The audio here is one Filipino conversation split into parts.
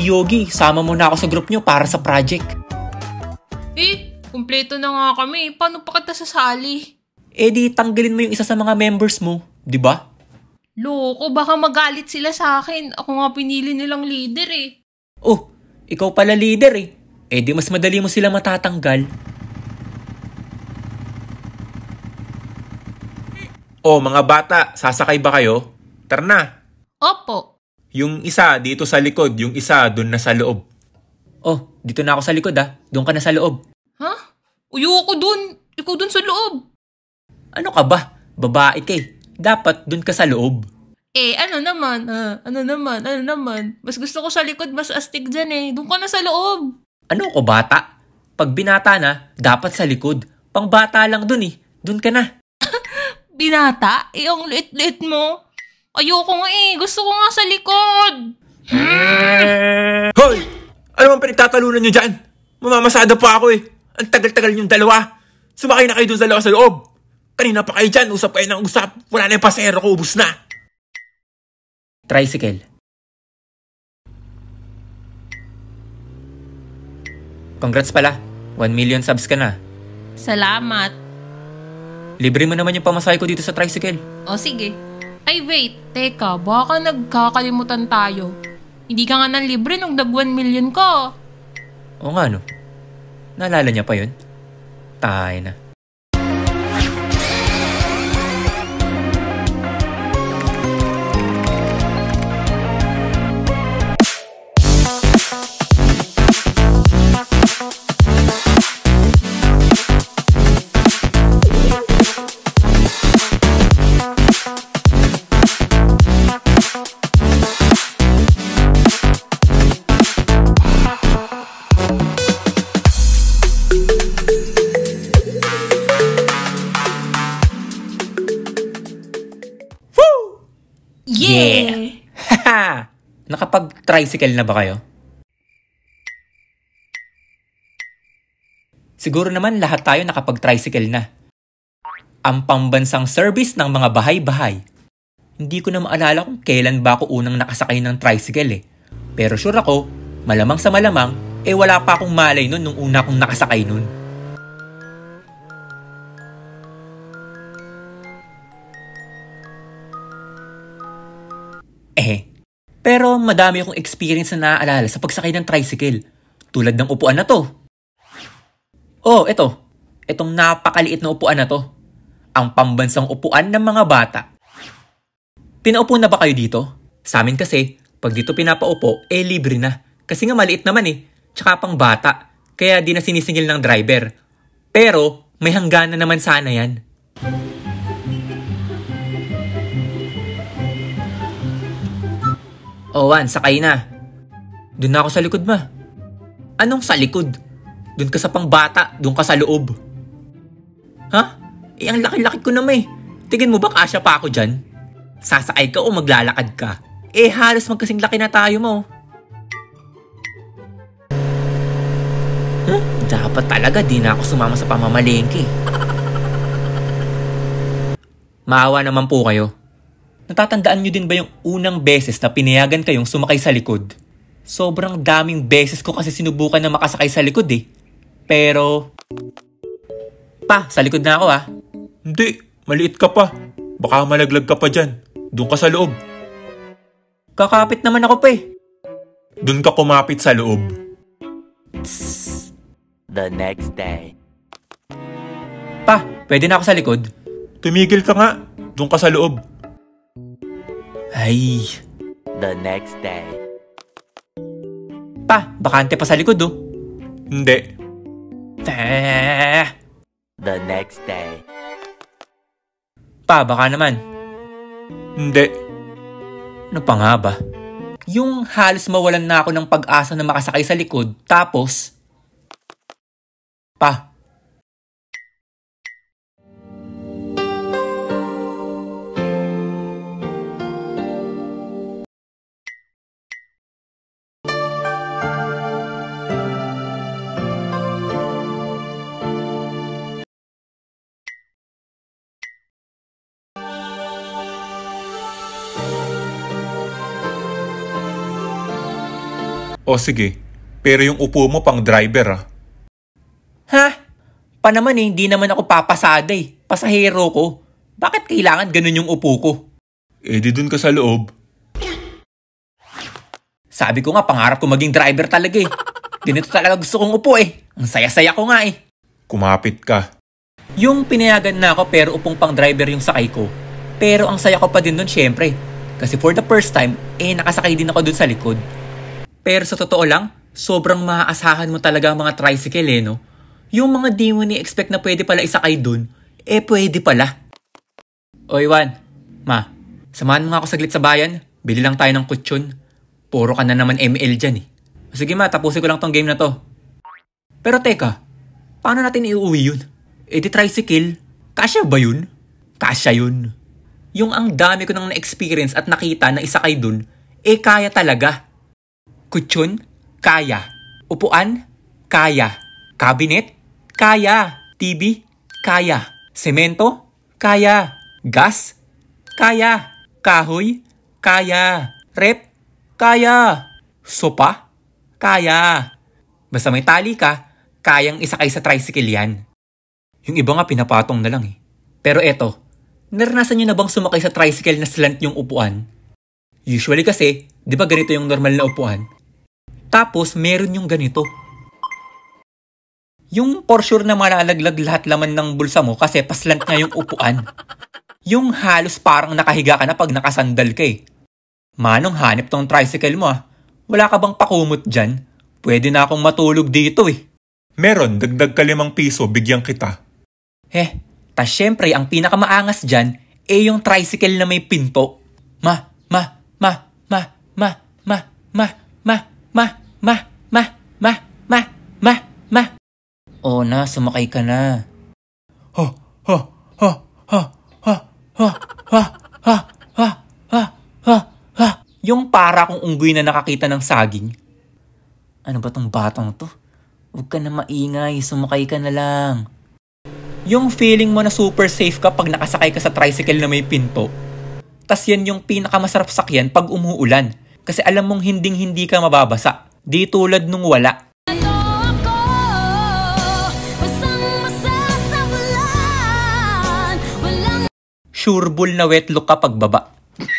Yogi, sama mo na ako sa group nyo para sa project. Kumpleto na nga kami. Paano pa kita sasali? Di tanggalin mo yung isa sa mga members mo, di ba? Loko, baka magalit sila sa akin. Ako nga pinili nilang leader eh. Oh, ikaw pala leader eh. Di mas madali mo sila matatanggal. Oh, mga bata, sasakay ba kayo? Tara na. Opo. Yung isa dito sa likod, yung isa dun na sa loob. Oh, dito na ako sa likod ah. Doon ka na sa loob. Ha? Ayoko dun. Ikaw dun sa loob. Ano ka ba? Babae ka eh. Dapat dun ka sa loob. Ano naman? Mas gusto ko sa likod, mas astig dyan eh. Doon ka na sa loob. Ano ko bata? Pag binata na, dapat sa likod. Pang bata lang dun eh. Dun ka na. Binata? Ang liit-liit mo. Ayoko nga eh. Gusto ko nga sa likod. Hoy! Ano bang pinagtatalunan nyo dyan? Mamamasada pa ako eh. Ang tagal-tagal yung dalawa. Sumakay na kayo dun sa dalawa sa loob. Kanina pa kayo dyan. Usap kayo ng usap. Wala na yung pasero ko. Ubus na. Tricycle. Congrats pala. 1 million subs ka na. Salamat. Libre mo naman yung pamasahe ko dito sa tricycle. O sige. Ay wait, teka. Baka nagkakalimutan tayo. Hindi ka nga nang libre nung nag 1 million ko. Oo nga no. Naalala niya pa yun? Tayo na. Yeah! Haha! Nakapag-tricycle na ba kayo? Siguro naman lahat tayo nakapag-tricycle na. Ang pambansang service ng mga bahay-bahay. Hindi ko na maalala kung kailan ba ako unang nakasakay ng tricycle eh. Pero sure ako, malamang sa malamang, wala pa akong malay nun nung una akong nakasakay nun. Pero madami akong experience na naaalala sa pagsakay ng tricycle. Tulad ng upuan na to. Oh, eto. Etong napakaliit na upuan na to. Ang pambansang upuan ng mga bata. Pinaupo na ba kayo dito? Sa amin kasi, pag dito pinapaupo, libre na. Kasi nga maliit naman eh. Tsaka pang bata. Kaya di na sinisingil ng driver. Pero, may hangganan naman sana yan. Wan, sakay na. Doon na ako sa likod, ma. Anong sa likod? Doon ka sa pangbata, doon ka sa loob. Ha? Ang laki-laki ko naman eh. Tingin mo ba kasya pa ako dyan? Sasakay ka o maglalakad ka? Halos magkasing laki na tayo mo. Dapat talaga di na ako sumama sa pamamalengke. Maawa naman po kayo. Natatandaan nyo din ba yung unang beses na pinayagan kayong sumakay sa likod? Sobrang daming beses ko kasi sinubukan na makasakay sa likod eh. Pero... Pa, sa likod na ako ah. Hindi, maliit ka pa. Baka malaglag ka pa dyan. Doon ka sa loob. Kakapit naman ako pa eh. Doon ka kumapit sa loob. The next day. Pa, pwede na ako sa likod? Tumigil ka nga. Doon ka sa loob. Ay. The next day. Pa, bakante pa sa likod oh. Hindi. The next day. Pa, baka naman. Hindi. Ano pa nga ba? Yung halos mawalan na ako ng pag-asa na makasakay sa likod, tapos... Pa. O sige, pero yung upo mo pang driver ah. Ha? Pa naman hindi naman ako papasada eh. Pasahero ko. Bakit kailangan ganun yung upo ko? Eh di dun ka sa loob. Sabi ko nga, pangarap ko maging driver talaga eh. Ganito talaga gusto kong upo eh. Ang saya-saya ko nga eh. Kumapit ka. Yung pinayagan na ako pero upong pang driver yung sakay ko. Pero ang saya ko pa din nun syempre. Kasi for the first time, nakasakay din ako dun sa likod. Pero sa totoo lang, sobrang maaasahan mo talaga ang mga tricycle no? Yung mga di mo ni-expect na pwede pala isakay dun, pwede pala. Oy Juan, ma, samahan mo nga ako saglit sa bayan. Bili lang tayo ng kutsyon. Puro ka na naman ML dyan eh. Sige ma, tapusin ko lang tong game na to. Pero teka, paano natin iuwi yun? Di tricycle, kasya ba yun? Kasya yun. Yung ang dami ko nang na-experience at nakita na isakay dun, kaya talaga. Kutsyon, kaya. Upuan, kaya. Cabinet, kaya. TV, kaya. Semento, kaya. Gas, kaya. Kahoy, kaya. Rep, kaya. Sopa, kaya. Basta may tali ka, kayang isakay sa tricycle yan. Yung iba nga pinapatong na lang eh. Pero eto, naranasan nyo na bang sumakay sa tricycle na slant yung upuan? Usually kasi, di ba ganito yung normal na upuan? Tapos meron yung ganito. Yung for sure na malalaglag lahat laman ng bulsa mo kasi paslant nga yung upuan. Yung halos parang nakahiga ka na pag nakasandal ka eh. Manong hanip tong tricycle mo ah. Wala ka bang pakumot dyan? Pwede na akong matulog dito eh. Meron, dagdag ka 5 piso, bigyan kita. Tas syempre ang pinakamaangas dyan yung tricycle na may pinto. Ma. O na, sumakay ka na. Yung para kong unggoy na nakakita ng saging. Ano ba tong batang to? Huwag ka na maingay, sumakay ka na lang. Yung feeling mo na super safe ka pag nakasakay ka sa tricycle na may pinto. Tas yan yung pinakamasarap sakyan pag umuulan. Kasi alam mong hinding-hindi ka mababasa. Di tulad nung wala. Sureball na wet look ka pagbaba.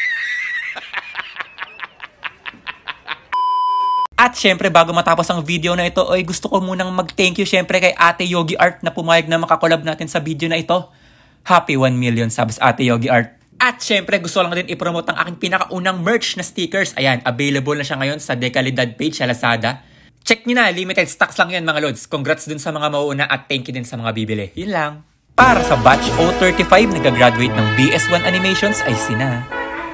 At syempre bago matapos ang video na ito, gusto ko munang mag-thank you syempre kay Ate Yogi Art na pumayag na makakolab natin sa video na ito. Happy 1 million subs Ate Yogi Art. At syempre gusto lang din i-promote ang aking pinakaunang merch na stickers. Ayan, available na siya ngayon sa Decalidad page sa Lazada. Check nyo na, limited stocks lang yan mga lods. Congrats dun sa mga mauuna at thank you din sa mga bibili. Yun lang. Para sa batch 035 nag-graduate ng BS1 Animations ay sina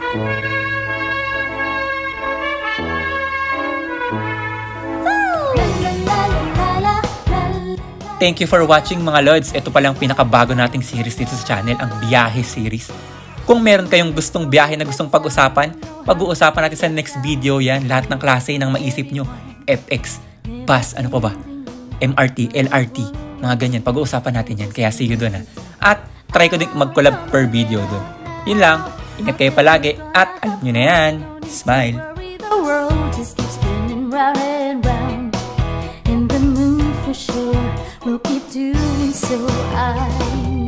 Thank you for watching mga lods. Ito palang pinakabago nating series dito sa channel, ang Biyahe series. Kung meron kayong gustong biyahe na gustong pag-usapan, pag-uusapan natin sa next video yan. Lahat ng klase ng maisip nyo. FX, bus, ano pa ba? MRT, LRT, mga ganyan. Pag-uusapan natin yan. Kaya see you dun ha. At try ko din mag-collab per video dun. Yun lang. Ingat kayo palagi. At alam nyo na yan. Smile. The world just keeps spinning round and round. And the moon for sure will keep doing so. I